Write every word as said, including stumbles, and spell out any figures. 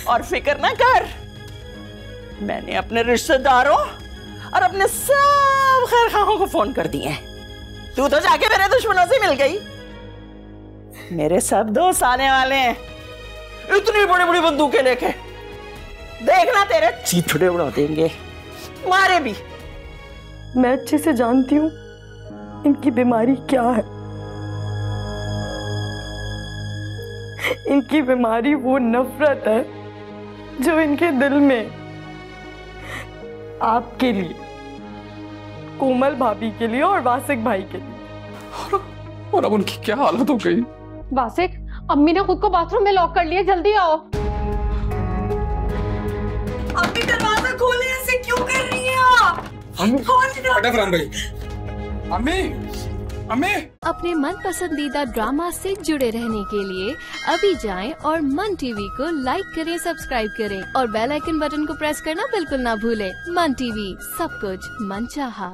और फिक्र ना कर, मैंने अपने रिश्तेदारों और अपने सब खैरखाहों को फोन कर दिए हैं। तू तो जाके मेरे दुश्मनों से मिल गई। मेरे सब दोस्त आने वाले हैं इतनी बड़ी बड़ी बंदूकें लेके, देखना तेरे चीथड़े उड़ा देंगे, मारे भी। मैं अच्छे से जानती हूँ इनकी बीमारी क्या है। इनकी बीमारी वो नफरत है जो इनके दिल में आपके लिए, कोमल भाभी के लिए और वासिक भाई के लिए। और अब उनकी क्या हालत हो गई? वासिक, अम्मी ने खुद को बाथरूम में लॉक कर लिया, जल्दी आओ। अम्मी दरवाजा खोले, ऐसे क्यों कर रही हैं आप? अम्मी, हटा फरहान भाई। अम्मी, अम्मी। अपने मन पसंदीदा ड्रामा से जुड़े रहने के लिए अभी जाएं और मन टीवी को लाइक करें, सब्सक्राइब करें और बेल आइकन बटन को प्रेस करना बिल्कुल ना भूलें। मन टीवी, सब कुछ मन चाहा।